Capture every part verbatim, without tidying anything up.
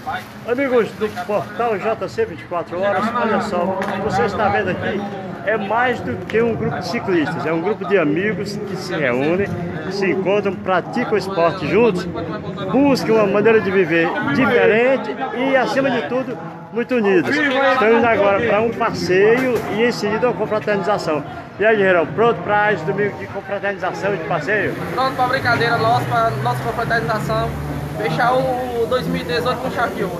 Amigos do portal J C vinte e quatro horas, olha só, o que você está vendo aqui é mais do que um grupo de ciclistas, é um grupo de amigos que se reúnem, se encontram, praticam esporte juntos, buscam uma maneira de viver diferente e, acima de tudo, muito unidos. Estão indo agora para um passeio e em seguida uma confraternização. E aí, Guerreirão, pronto para esse domingo de confraternização e de passeio? Pronto para a brincadeira nossa, para nossa confraternização. Fechar o dois mil e dezoito com chave de ouro.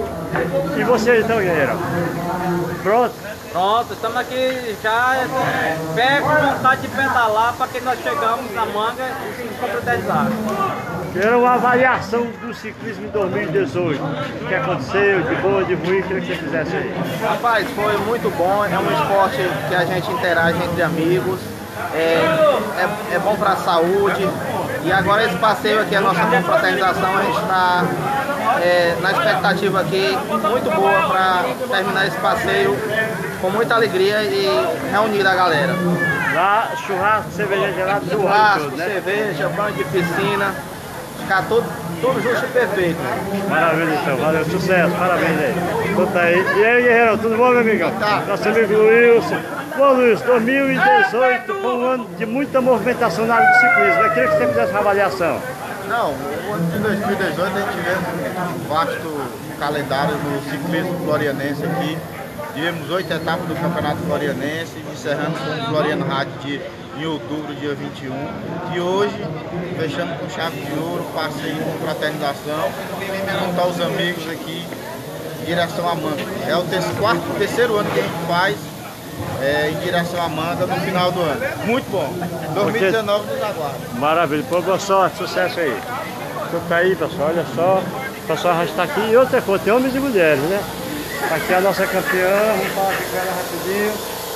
E você então, Guerreirão? Pronto? Pronto, estamos aqui já pé com vontade de pedalar para que nós chegamos na manga e se confraternizar. Era uma avaliação do ciclismo em dois mil e dezoito. O que aconteceu, de boa, de ruim, queria que você fizesse aí. Rapaz, foi muito bom, é um esporte que a gente interage entre amigos, é, é, é bom para a saúde. E agora esse passeio aqui, a nossa confraternização, a gente está é, na expectativa aqui muito boa para terminar esse passeio com muita alegria e reunir a galera. Lá, churrasco, cerveja gelada, churrasco, tudo, né? cerveja, banho de piscina, ficar tudo, tudo justo e perfeito. Maravilha então, valeu, sucesso, parabéns aí. Então tá aí. E aí, Guerreirão, tudo bom, meu amigão? Tá. Nosso amigo Wilson. Bom, Luiz, dois mil e dezoito foi um ano de muita movimentação na área do ciclismo. Eu queria que você fizesse uma avaliação. Não, o ano de dois mil e dezoito a gente tivemos um vasto calendário no ciclismo florianense aqui. Tivemos oito etapas do Campeonato Florianense, encerrando com o Floriano Rádio de, em outubro, dia vinte e um. E hoje, fechando com chave de ouro, passeio com fraternização, junto aos amigos aqui, em direção à Manga. É o terceiro, quarto, terceiro ano que a gente faz é, em direção à Manga no final do ano. Muito bom. dois mil e dezenove nos aguarda. Maravilha, pô, boa sorte, sucesso aí. Então tá aí, pessoal, olha só. O pessoal já está aqui. E outra coisa, tem homens e mulheres, né? Aqui é a nossa campeã, vamos falar aqui com ela rapidinho.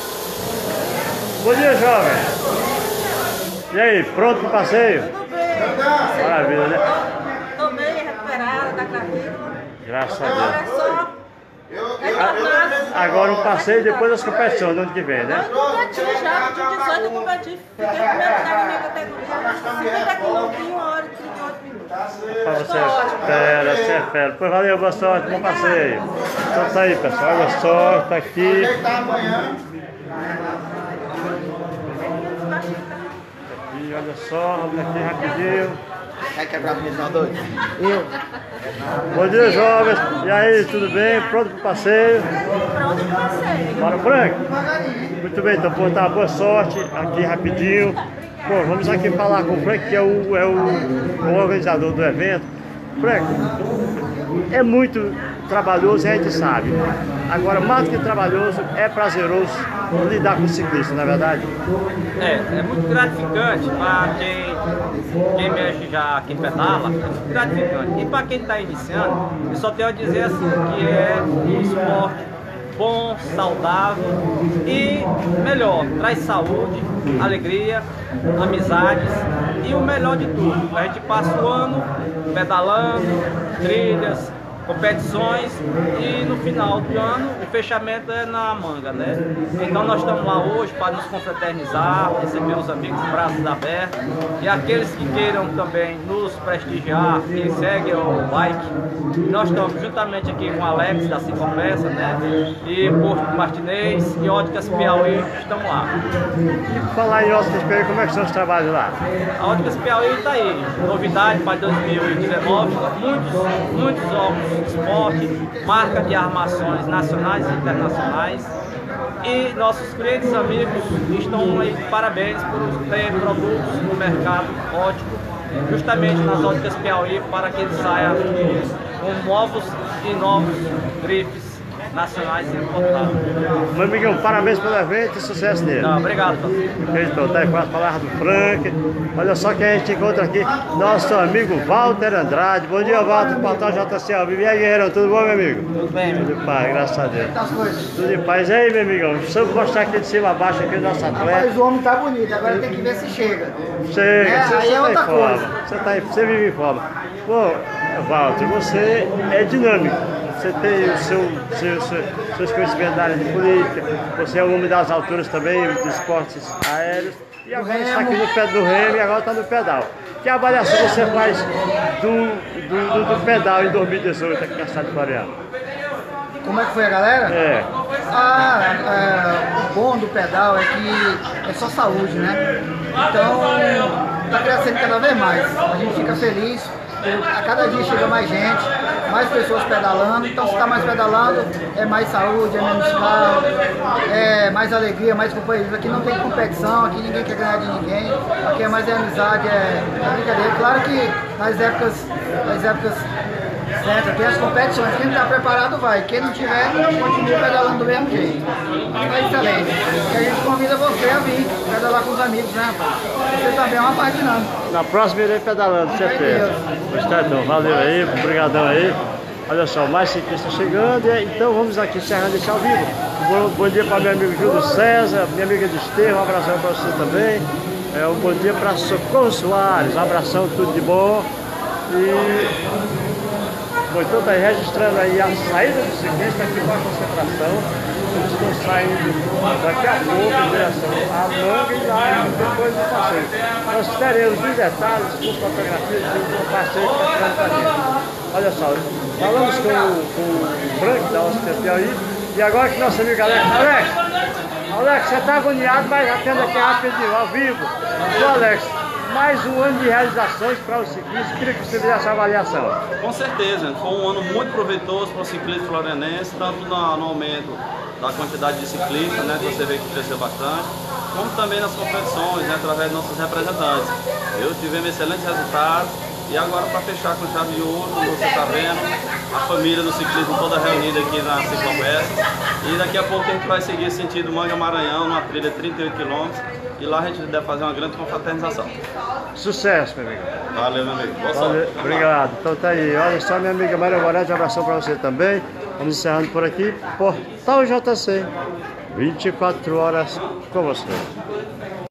Bom dia, jovem! E aí, pronto para o passeio? Tudo bem. Maravilha, né? Estou bem recuperada da clavícula. Graças a Agora Deus. é só... A, agora um passeio depois das competições, no ano que vem, né? Eu competi já, de dezoito eu competi. Fiquei em primeiro lugar na minha categoria. cinquenta quilômetros em uma hora e trinta e oito minutos. Pra você é fera, você é fera. Pois valeu, boa sorte, bom passeio. Então tá aí, pessoal, olha só, tá aqui. Aqui, olha só, vamos aqui rapidinho. Vai quebrar a prisão doido? Bom dia, jovens. E aí, tudo bem? Pronto pro passeio? Pronto pro passeio. Bora, Frank? Muito bem, então, pô, tá, boa sorte aqui rapidinho. Bom, vamos aqui falar com o Frank, que é o, é o, o organizador do evento. Frank, é muito trabalhoso, a gente sabe. Agora, mais do que trabalhoso, é prazeroso lidar com o ciclista, não é verdade? É, é muito gratificante para quem, quem mexe já, quem pedala, é muito gratificante. E para quem está iniciando, eu só tenho a dizer assim, que é um esporte bom, saudável e melhor, traz saúde, alegria, amizades e o melhor de tudo, a gente passa o ano pedalando, trilhas, competições e no final do ano o fechamento é na Manga, né? Então nós estamos lá hoje para nos confraternizar, receber os amigos de braços abertos e aqueles que queiram também nos prestigiar, que seguem o bike. Nós estamos juntamente aqui com o Alex da Ciclopeça, né? E Porto Martinez e Óticas Piauí, estamos lá. E por falar em Óticas Piauí, como é que são os trabalhos lá? A Óticas Piauí está aí, novidade para dois mil e dezenove, muitos, muitos óculos esporte, marca de armações nacionais e internacionais. E nossos clientes amigos estão aí, parabéns por ter produtos no mercado ótico, justamente nas Óticas Piauí, para que ele saia com novos e novos grifes nacionais e importados. Meu amigão, parabéns pelo evento e sucesso nele. Não, obrigado. Então, tá aí com as palavras do Frank. Olha só que a gente encontra aqui nosso amigo Walter Andrade. Bom dia, Walter, portal J C ao vivo. E aí, Guerreirão, tudo bom, meu amigo? Tudo bem, meu. Tudo em paz, graças a Deus. Tudo em paz. E aí, meu amigão, só mostrar aqui de cima a baixo aqui o nosso atleta. Mas o homem tá bonito, agora tem que ver se chega. Chega, É, você, aí você é tá outra em forma. coisa. Você, tá em, você vive em forma. Bom, Walter, você é dinâmico. Você tem o seu, seu, seu, seus conhecimentos da área de política, você é o homem das alturas também, dos esportes aéreos. E agora está aqui no pé do remo e agora está no pedal. Que avaliação você faz do, do, do, do pedal em dois mil e dezoito aqui na cidade de Floriano? Como é que foi a galera? É. Ah, é, o bom do pedal é que é só saúde, né? Então, está crescendo cada vez mais. A gente fica feliz. A cada dia chega mais gente, mais pessoas pedalando, então se está mais pedalando, é mais saúde, é menos carro, é mais alegria, mais companheirismo. Aqui não tem competição, aqui ninguém quer ganhar de ninguém, aqui é mais é amizade, é, é brincadeira. Claro que nas épocas, nas épocas certas tem as competições, quem está preparado vai, quem não tiver, continua pedalando do mesmo jeito. É excelente. E a gente convida você a vir pedalar com os amigos, né, rapaz? Você também é uma parte dinâmica. Na próxima irei pedalando, certeza. Gostei, então. Valeu aí, obrigadão aí. Olha só, mais ciclistas chegando, e, então vamos aqui encerrando esse ao vivo. Bom, bom dia para meu amigo Júlio César, minha amiga de Estevam, um abração para você também. É, um bom dia para Socorro Soares, um abração, tudo de bom. E bom, então está aí registrando aí a saída do ciclista aqui para a concentração. Eles estão saindo daqui a pouco em direção à Manga e lá depois do passeio. Nós teremos os detalhes com fotografias do passeio que está tirando para gente. Olha só, falamos com, com o Frank da Oscar Piauí e agora que nosso amigo Alex. Alex, Alex, você está agoniado, mas atendo aqui rapidinho, ao vivo. O Alex, mais um ano de realizações para os ciclistas, queria que você fizesse essa avaliação. Com certeza, foi um ano muito proveitoso para o ciclismo florianense, tanto no, no aumento da quantidade de ciclistas, né, que você vê que cresceu bastante, como também nas competições, né, através de nossos representantes. Eu tivemos excelentes resultados e agora, para fechar com chave de ouro, como você está vendo, a família do ciclismo toda reunida aqui na ciclofesta. E daqui a pouco a gente vai seguir sentido Manga Maranhão, numa trilha de trinta e oito quilômetros, e lá a gente deve fazer uma grande confraternização. Sucesso, meu amigo. Valeu, meu amigo. Boa Valeu, sorte. obrigado. Então tá aí. Olha só, minha amiga Maria Moraes, um abração para você também. Vamos encerrando por aqui. Portal J C, vinte e quatro horas com você.